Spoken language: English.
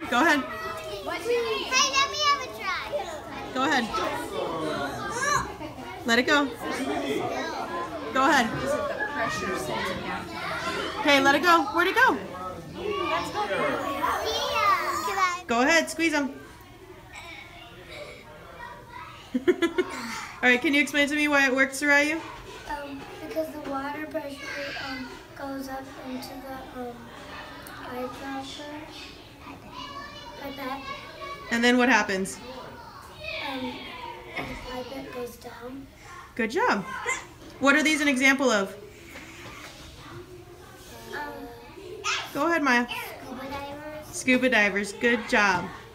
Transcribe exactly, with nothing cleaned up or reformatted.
Go ahead. Hey, let me have a try. Go ahead. Let it go. Go ahead. Okay, let it go. Where'd it go? Go ahead, squeeze them. All right, can you explain to me why it works, Soraya? Um, because the water pressure um, goes up into the um, eyedropper, like that. And then what happens? Um, and the pipette goes down. Good job. What are these an example of? Um, Go ahead, Maya. scuba divers. Scuba divers. Good job.